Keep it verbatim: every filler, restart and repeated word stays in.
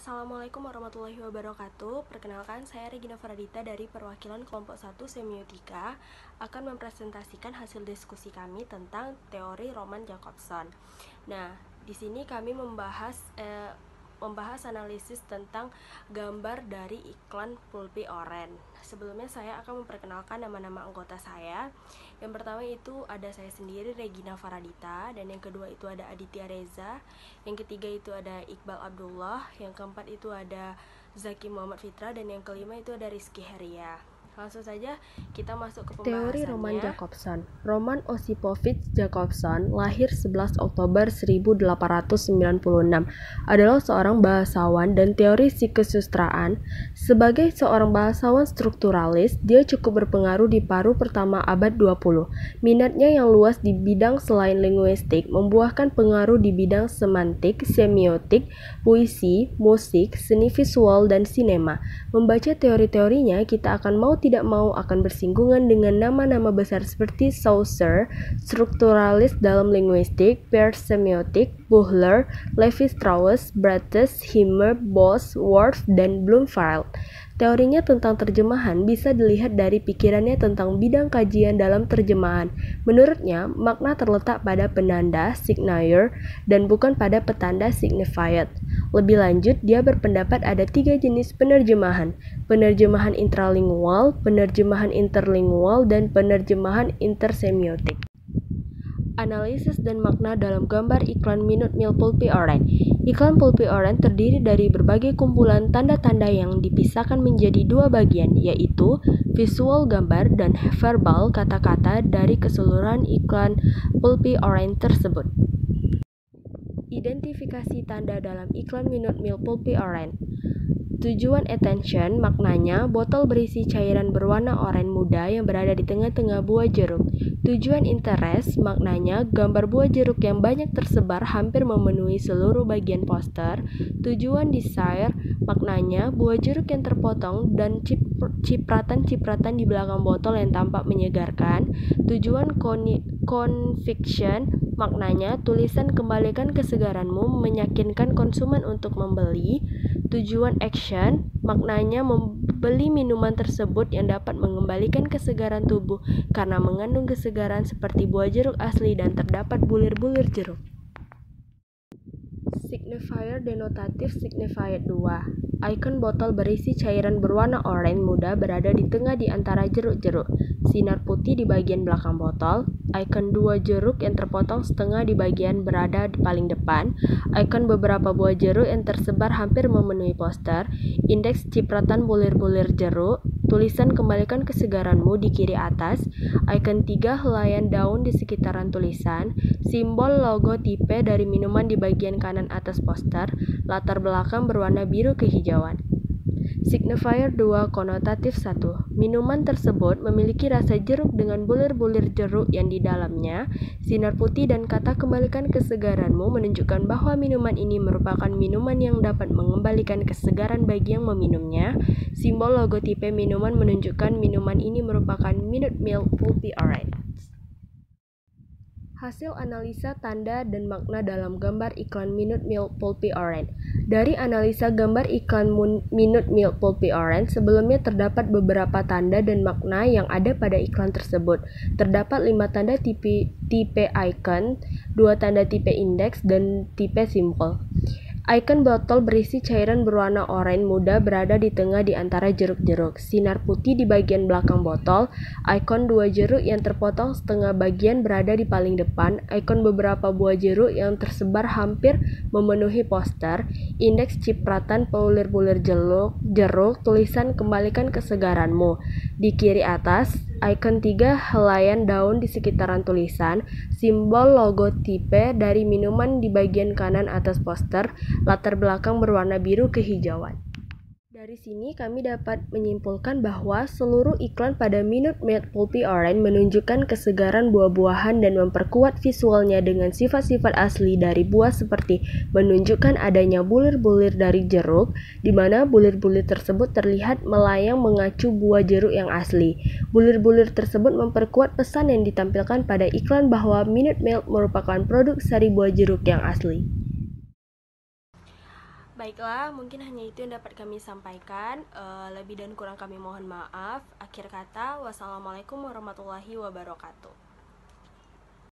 Assalamualaikum warahmatullahi wabarakatuh. Perkenalkan, saya Regina Faradita dari perwakilan kelompok satu Semiotika akan mempresentasikan hasil diskusi kami tentang teori Roman Jakobson. Nah, di sini kami membahas eh, membahas analisis tentang gambar dari iklan pulpi oren. Sebelumnya saya akan memperkenalkan nama-nama anggota saya. Yang pertama itu ada saya sendiri, Regina Faradita, dan yang kedua itu ada Aditya Reza, yang ketiga itu ada Iqbal Abdullah, yang keempat itu ada Zaki Muhammad Fitra, dan yang kelima itu ada Rizky Heria. Langsung saja kita masuk ke pembahasannya. Teori Roman Jakobson. Roman Osipovich Jakobson lahir sebelas Oktober seribu delapan ratus sembilan puluh enam, adalah seorang bahasawan dan teorisi kesusastraan. Sebagai seorang bahasawan strukturalis, dia cukup berpengaruh di paruh pertama abad dua puluh. Minatnya yang luas di bidang selain linguistik membuahkan pengaruh di bidang semantik, semiotik, puisi, musik, seni visual, dan sinema. Membaca teori-teorinya, kita akan mau tidak mau akan bersinggungan dengan nama-nama besar seperti Saussure, strukturalis dalam linguistik, Peirce semiotik, Buchler, Levi-Strauss, Brates, Himmer, Boss, Worf, dan Bloomfield. Teorinya tentang terjemahan bisa dilihat dari pikirannya tentang bidang kajian dalam terjemahan. Menurutnya, makna terletak pada penanda signifier dan bukan pada petanda signified. Lebih lanjut, dia berpendapat ada tiga jenis penerjemahan: penerjemahan intralingual, penerjemahan interlingual, dan penerjemahan intersemiotik. Analisis dan makna dalam gambar iklan Minute Meal Pulpy Oren. Iklan Pulpy Oren terdiri dari berbagai kumpulan tanda-tanda yang dipisahkan menjadi dua bagian, yaitu visual gambar dan verbal kata-kata dari keseluruhan iklan Pulpy Oren tersebut. Identifikasi tanda dalam iklan Minute Meal Pulpy Oren. Tujuan attention, maknanya botol berisi cairan berwarna oranye muda yang berada di tengah-tengah buah jeruk. Tujuan interest, maknanya gambar buah jeruk yang banyak tersebar hampir memenuhi seluruh bagian poster. Tujuan desire, maknanya buah jeruk yang terpotong dan cipratan-cipratan di belakang botol yang tampak menyegarkan. Tujuan conviction, maknanya tulisan kembalikan kesegaranmu meyakinkan konsumen untuk membeli. Tujuan action, maknanya membeli minuman tersebut yang dapat mengembalikan kesegaran tubuh karena mengandung kesegaran seperti buah jeruk asli dan terdapat bulir-bulir jeruk. Signifier denotatif signified dua. Ikon botol berisi cairan berwarna oranye muda berada di tengah di antara jeruk-jeruk. Sinar putih di bagian belakang botol. Ikon dua jeruk yang terpotong setengah di bagian berada di paling depan. Ikon beberapa buah jeruk yang tersebar hampir memenuhi poster. Indeks cipratan bulir-bulir jeruk. Tulisan kembalikan kesegaranmu di kiri atas. Ikon tiga helaian daun di sekitaran tulisan. Simbol logo tipe dari minuman di bagian kanan atas poster. Latar belakang berwarna biru kehijauan. Signifier dua konotatif satu. Minuman tersebut memiliki rasa jeruk dengan bulir-bulir jeruk yang di dalamnya. Sinar putih dan kata kembalikan kesegaranmu menunjukkan bahwa minuman ini merupakan minuman yang dapat mengembalikan kesegaran bagi yang meminumnya. Simbol logotipe minuman menunjukkan minuman ini merupakan Minute Meal Pulpy Orange. Hasil analisa tanda dan makna dalam gambar iklan Minute Meal Pulpy Orange. Dari analisa gambar iklan Minute Meal Pulpy Orange, sebelumnya terdapat beberapa tanda dan makna yang ada pada iklan tersebut. Terdapat lima tanda tipe, tipe icon, dua tanda tipe indeks, dan tipe simbol. Ikon botol berisi cairan berwarna oranye muda berada di tengah di antara jeruk-jeruk. Sinar putih di bagian belakang botol. Ikon dua jeruk yang terpotong setengah bagian berada di paling depan. Ikon beberapa buah jeruk yang tersebar hampir memenuhi poster. Indeks cipratan bulir-bulir jeruk, jeruk. Tulisan kembalikan kesegaranmu di kiri atas. Ikon tiga helaian daun di sekitaran tulisan. Simbol logotipe dari minuman di bagian kanan atas poster. Latar belakang berwarna biru kehijauan. Dari sini kami dapat menyimpulkan bahwa seluruh iklan pada Minute Meal Pulpy Orange menunjukkan kesegaran buah-buahan dan memperkuat visualnya dengan sifat-sifat asli dari buah seperti menunjukkan adanya bulir-bulir dari jeruk, di mana bulir-bulir tersebut terlihat melayang mengacu buah jeruk yang asli. Bulir-bulir tersebut memperkuat pesan yang ditampilkan pada iklan bahwa Minute Meal merupakan produk sari buah jeruk yang asli. Baiklah, mungkin hanya itu yang dapat kami sampaikan. Uh, lebih dan kurang kami mohon maaf. Akhir kata, wassalamualaikum warahmatullahi wabarakatuh.